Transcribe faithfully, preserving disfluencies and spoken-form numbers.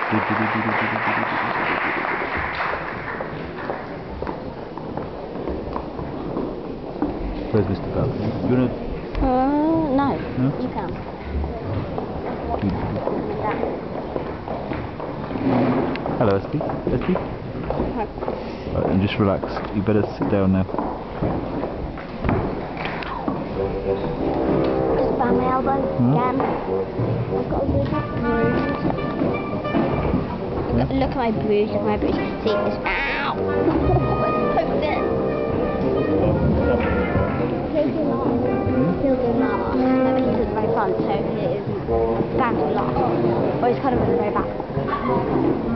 Where's Mister Bell? You wanna? Uh, no. No? You can. Hello, Esty. Esty? Right, and just relax. You better sit down now. Just bang my elbow Hmm? again. I've got a really bruise. Look, look at my bruise, look at my bruise. See this? Ow! Poke it. He'll do that. He'll do that. No, he does very fun, so he isn't bound to laugh. Or he's kind of in the very back.